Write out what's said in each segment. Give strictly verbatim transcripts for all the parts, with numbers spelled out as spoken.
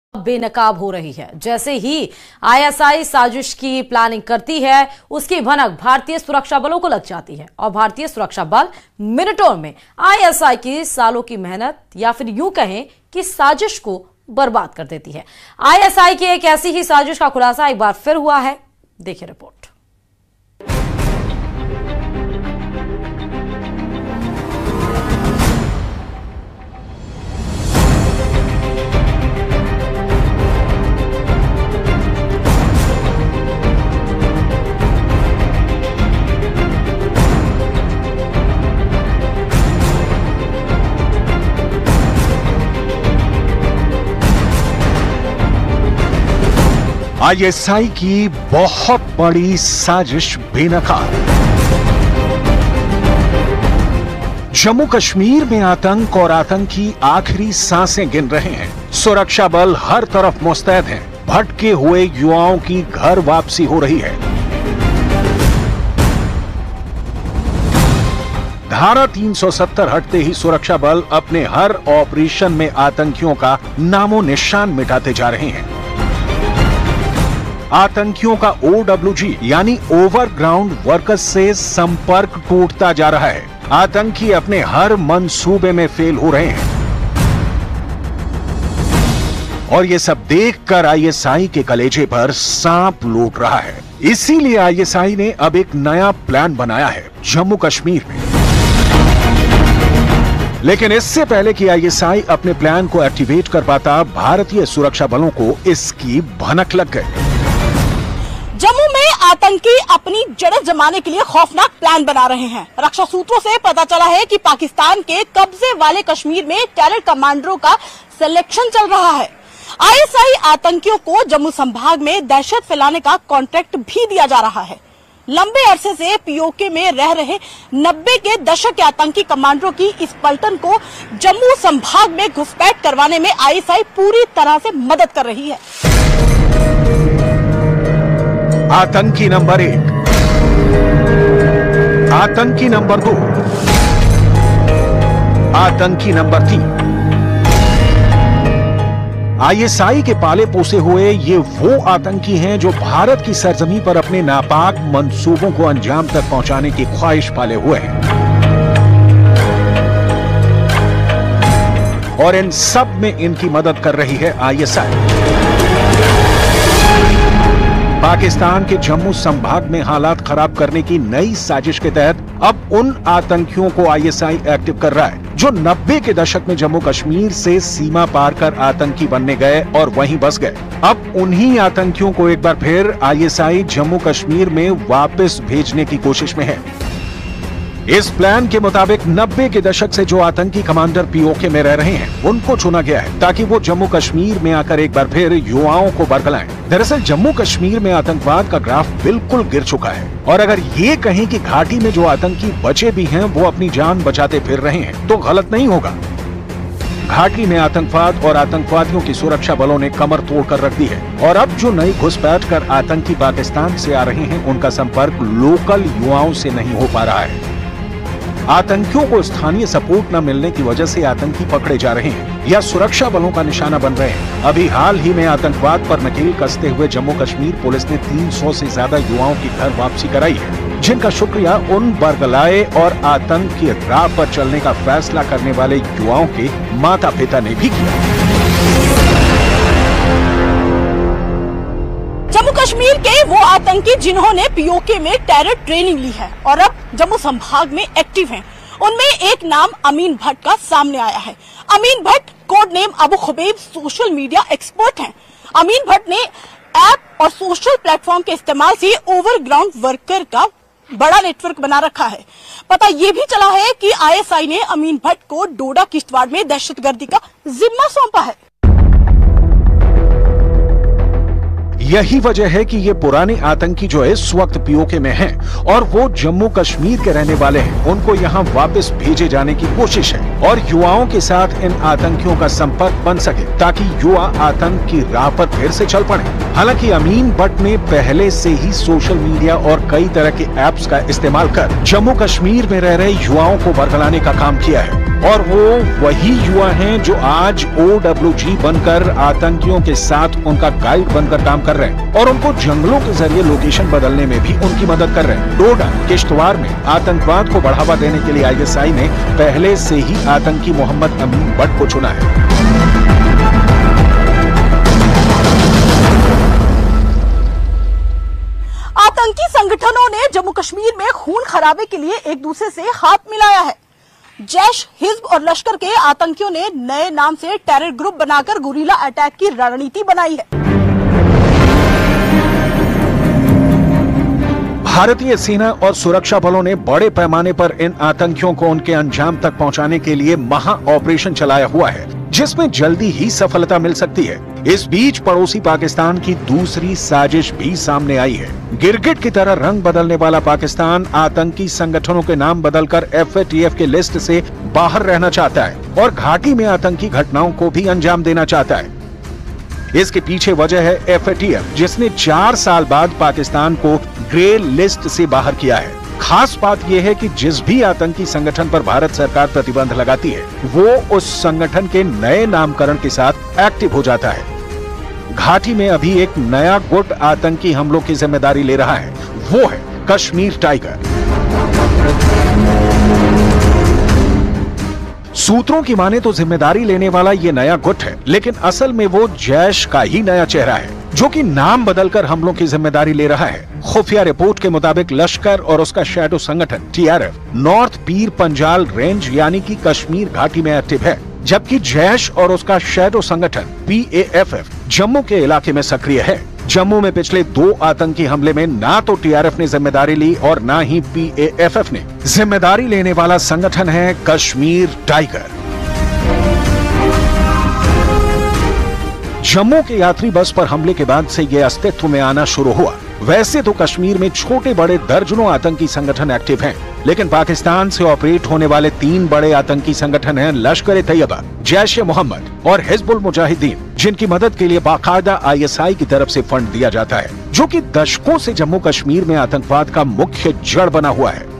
बेनकाब हो रही है। जैसे ही आईएसआई साजिश की प्लानिंग करती है, उसकी भनक भारतीय सुरक्षा बलों को लग जाती है और भारतीय सुरक्षा बल मिनटों में आईएसआई की सालों की मेहनत या फिर यूं कहें कि साजिश को बर्बाद कर देती है। आईएसआई की एक ऐसी ही साजिश का खुलासा एक बार फिर हुआ है। देखिए रिपोर्ट। आईएसआई की बहुत बड़ी साजिश बेनकाब। जम्मू कश्मीर में आतंक और आतंकी आखिरी सांसें गिन रहे हैं। सुरक्षा बल हर तरफ मुस्तैद हैं। भटके हुए युवाओं की घर वापसी हो रही है। धारा तीन सौ सत्तर हटते ही सुरक्षा बल अपने हर ऑपरेशन में आतंकियों का नामो निशान मिटाते जा रहे हैं। आतंकियों का ओ डब्ल्यू जी यानी ओवरग्राउंड वर्कर्स से संपर्क टूटता जा रहा है। आतंकी अपने हर मंसूबे में फेल हो रहे हैं और ये सब देखकर आईएसआई के कलेजे पर सांप लौट रहा है। इसीलिए आईएसआई ने अब एक नया प्लान बनाया है जम्मू कश्मीर में। लेकिन इससे पहले कि आईएसआई अपने प्लान को एक्टिवेट कर पाता, भारतीय सुरक्षा बलों को इसकी भनक लग गई। जम्मू में आतंकी अपनी जड़ जमाने के लिए खौफनाक प्लान बना रहे हैं। रक्षा सूत्रों से पता चला है कि पाकिस्तान के कब्जे वाले कश्मीर में टेरर कमांडरों का सिलेक्शन चल रहा है। आईएसआई आतंकियों को जम्मू संभाग में दहशत फैलाने का कॉन्ट्रैक्ट भी दिया जा रहा है। लंबे अरसे से पीओके में रह रहे नब्बे के दशक के आतंकी कमांडरों की इस पलटन को जम्मू संभाग में घुसपैठ करवाने में आईएसआई पूरी तरह से मदद कर रही है। आतंकी नंबर एक, आतंकी नंबर दो, आतंकी नंबर तीन। आईएसआई के पाले पोसे हुए ये वो आतंकी हैं जो भारत की सरजमी पर अपने नापाक मंसूबों को अंजाम तक पहुंचाने की ख्वाहिश पाले हुए हैं और इन सब में इनकी मदद कर रही है आईएसआई। पाकिस्तान के जम्मू संभाग में हालात खराब करने की नई साजिश के तहत अब उन आतंकियों को आईएसआई एक्टिव कर रहा है जो नब्बे के दशक में जम्मू कश्मीर से सीमा पार कर आतंकी बनने गए और वहीं बस गए। अब उन्हीं आतंकियों को एक बार फिर आईएसआई जम्मू कश्मीर में वापस भेजने की कोशिश में है। इस प्लान के मुताबिक नब्बे के दशक से जो आतंकी कमांडर पीओके में रह रहे हैं, उनको चुना गया है ताकि वो जम्मू कश्मीर में आकर एक बार फिर युवाओं को बरगलाएं। दरअसल जम्मू कश्मीर में आतंकवाद का ग्राफ बिल्कुल गिर चुका है और अगर ये कहें कि घाटी में जो आतंकी बचे भी हैं वो अपनी जान बचाते फिर रहे हैं तो गलत नहीं होगा। घाटी में आतंकवाद और आतंकवादियों की सुरक्षा बलों ने कमर तोड़ कर रख दी है और अब जो नई घुसपैठ कर आतंकी पाकिस्तान से आ रहे हैं, उनका संपर्क लोकल युवाओं से नहीं हो पा रहा है। आतंकियों को स्थानीय सपोर्ट न मिलने की वजह से आतंकी पकड़े जा रहे हैं या सुरक्षा बलों का निशाना बन रहे हैं। अभी हाल ही में आतंकवाद पर नकेल कसते हुए जम्मू कश्मीर पुलिस ने तीन सौ से ज्यादा युवाओं की घर वापसी कराई है, जिनका शुक्रिया उन बरगलाए और आतंक की राह पर चलने का फैसला करने वाले युवाओं के माता पिता ने भी किया। जम्मू कश्मीर के वो आतंकी जिन्होंने पीओके में टेरर ट्रेनिंग ली है और अब जम्मू संभाग में एक्टिव हैं, उनमें एक नाम अमीन भट्ट का सामने आया है। Amin Bhatt code name Abu Khubaib social media expert हैं। अमीन भट्ट ने ऐप और सोशल प्लेटफॉर्म के इस्तेमाल से ओवरग्राउंड वर्कर का बड़ा नेटवर्क बना रखा है। पता ये भी चला है कि आईएसआई ने अमीन भट्ट को डोडा किश्तवाड़ में दहशतगर्दी का जिम्मा सौंपा है। यही वजह है कि ये पुराने आतंकी जो इस वक्त पीओके में हैं और वो जम्मू कश्मीर के रहने वाले हैं, उनको यहाँ वापस भेजे जाने की कोशिश है और युवाओं के साथ इन आतंकियों का संपर्क बन सके ताकि युवा आतंक की राह पर फिर से चल पड़े। हालांकि अमीन भट्ट ने पहले से ही सोशल मीडिया और कई तरह के ऐप्स का इस्तेमाल कर जम्मू कश्मीर में रह रहे युवाओं को बरगलाने का काम किया है और वो वही युवा हैं जो आज ओ डब्ल्यू जी बनकर आतंकियों के साथ उनका गाइड बनकर काम कर रहे हैं और उनको जंगलों के जरिए लोकेशन बदलने में भी उनकी मदद कर रहे हैं। डोडा किश्तवाड़ में आतंकवाद को बढ़ावा देने के लिए आई एस आई ने पहले से ही आतंकी मोहम्मद अमीन भट्ट को चुना है। आतंकी संगठनों ने जम्मू कश्मीर में खून खराबे के लिए एक दूसरे से हाथ मिलाया है। जैश, हिज्ब और लश्कर के आतंकियों ने नए नाम से टेरर ग्रुप बनाकर गुरिल्ला अटैक की रणनीति बनाई है। भारतीय सेना और सुरक्षा बलों ने बड़े पैमाने पर इन आतंकियों को उनके अंजाम तक पहुंचाने के लिए महा ऑपरेशन चलाया हुआ है, जिसमें जल्दी ही सफलता मिल सकती है। इस बीच पड़ोसी पाकिस्तान की दूसरी साजिश भी सामने आई है। गिरगिट की तरह रंग बदलने वाला पाकिस्तान आतंकी संगठनों के नाम बदलकर एफ ए टी एफ के लिस्ट से बाहर रहना चाहता है और घाटी में आतंकी घटनाओं को भी अंजाम देना चाहता है। इसके पीछे वजह है एफ ए टी एफ, जिसने चार साल बाद पाकिस्तान को ग्रे लिस्ट से बाहर किया है। खास बात यह है कि जिस भी आतंकी संगठन पर भारत सरकार प्रतिबंध लगाती है, वो उस संगठन के नए नामकरण के साथ एक्टिव हो जाता है। घाटी में अभी एक नया गुट आतंकी हमलों की जिम्मेदारी ले रहा है, वो है कश्मीर टाइगर। सूत्रों की माने तो जिम्मेदारी लेने वाला ये नया गुट है, लेकिन असल में वो जैश का ही नया चेहरा है, जो कि नाम बदलकर हमलों की जिम्मेदारी ले रहा है। खुफिया रिपोर्ट के मुताबिक लश्कर और उसका शैडो संगठन T R F north Pir Panjal range यानी कि कश्मीर घाटी में एक्टिव है, जबकि जैश और उसका शैडो संगठन P A F F Jammu के इलाके में सक्रिय है। जम्मू में पिछले दो आतंकी हमले में ना तो टी आर एफ ने जिम्मेदारी ली और ना ही पी ए एफ एफ ने। जिम्मेदारी लेने वाला संगठन है कश्मीर टाइगर। जम्मू के यात्री बस पर हमले के बाद से ये अस्तित्व में आना शुरू हुआ। वैसे तो कश्मीर में छोटे बड़े दर्जनों आतंकी संगठन एक्टिव हैं, लेकिन पाकिस्तान से ऑपरेट होने वाले तीन बड़े आतंकी संगठन हैं लश्कर-ए-तैयबा, जैश-ए-मोहम्मद और हिजबुल मुजाहिदीन, जिनकी मदद के लिए बाकायदा आई एस आई की तरफ से फंड दिया जाता है, जो कि दशकों से जम्मू कश्मीर में आतंकवाद का मुख्य जड़ बना हुआ है।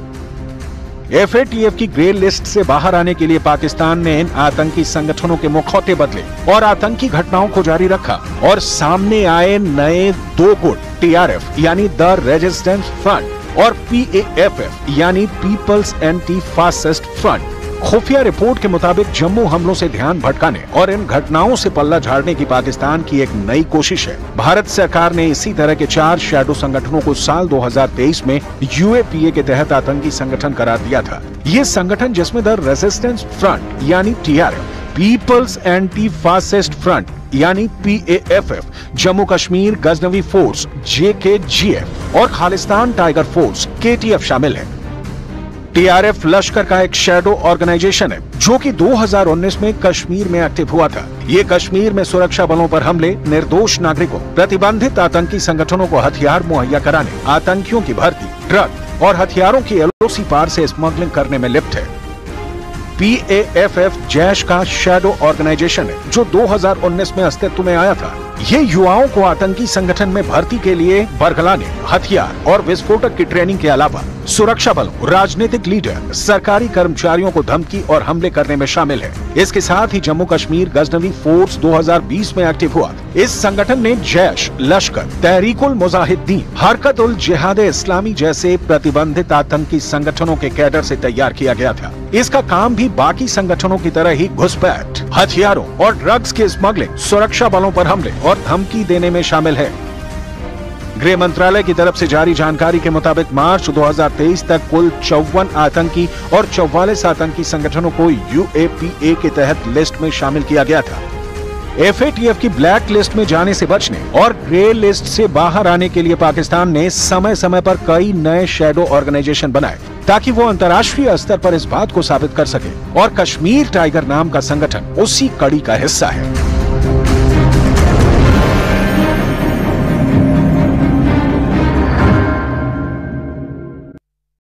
एफ ए टी एफ की ग्रे लिस्ट से बाहर आने के लिए पाकिस्तान ने इन आतंकी संगठनों के मुखौटे बदले और आतंकी घटनाओं को जारी रखा और सामने आए नए दो गुट टी आर एफ यानी द रेजिस्टेंस फ्रंट और पी ए एफ एफ यानी पीपल्स एंटी फासिस्ट फ्रंट। खुफिया रिपोर्ट के मुताबिक जम्मू हमलों से ध्यान भटकाने और इन घटनाओं से पल्ला झाड़ने की पाकिस्तान की एक नई कोशिश है। भारत सरकार ने इसी तरह के चार शैडो संगठनों को साल दो हज़ार तेईस में यू ए पी ए के तहत आतंकी संगठन करार दिया था। ये संगठन, जिसमें द रेजिस्टेंस फ्रंट यानी T R F, people's anti fascist front यानी P A F F, Jammu Kashmir Ghaznavi force J K G F और Khalistan tiger force K T F शामिल है। टी आर एफ लश्कर का एक शैडो ऑर्गेनाइजेशन है, जो कि दो हज़ार उन्नीस में कश्मीर में एक्टिव हुआ था। ये कश्मीर में सुरक्षा बलों पर हमले, निर्दोष नागरिकों, प्रतिबंधित आतंकी संगठनों को हथियार मुहैया कराने, आतंकियों की भर्ती, ड्रग और हथियारों की एल ओ सी पार से स्मगलिंग करने में लिप्त है। P A F F Jaish का शैडो ऑर्गेनाइजेशन है, जो दो हज़ार उन्नीस में अस्तित्व में आया था। ये युवाओं को आतंकी संगठन में भर्ती के लिए बरगलाने, हथियार और विस्फोटक की ट्रेनिंग के अलावा सुरक्षा बलों, राजनीतिक लीडर, सरकारी कर्मचारियों को धमकी और हमले करने में शामिल है। इसके साथ ही जम्मू कश्मीर गजनवी फोर्स दो हज़ार बीस में एक्टिव हुआ। इस संगठन ने जैश, लश्कर, तहरीकुल मुजाहिदीन, हरकत उल जिहाद इस्लामी जैसे प्रतिबंधित आतंकी संगठनों के कैडर से तैयार किया गया था। इसका काम भी बाकी संगठनों की तरह ही घुसपैठ, हथियारों और ड्रग्स की स्मगलिंग, सुरक्षा बलों पर हमले और धमकी देने में शामिल है। गृह मंत्रालय की तरफ से जारी जानकारी के मुताबिक मार्च दो हज़ार तेईस तक कुल चौवन आतंकी और चौवालीस आतंकी संगठनों को यू ए पी ए के तहत लिस्ट में शामिल किया गया था। एफ ए टी एफ की ब्लैक लिस्ट में जाने से बचने और ग्रे लिस्ट से बाहर आने के लिए पाकिस्तान ने समय समय पर कई नए शैडो ऑर्गेनाइजेशन बनाए, ताकि वो अंतर्राष्ट्रीय स्तर पर इस बात को साबित कर सके, और कश्मीर टाइगर नाम का संगठन उसी कड़ी का हिस्सा है।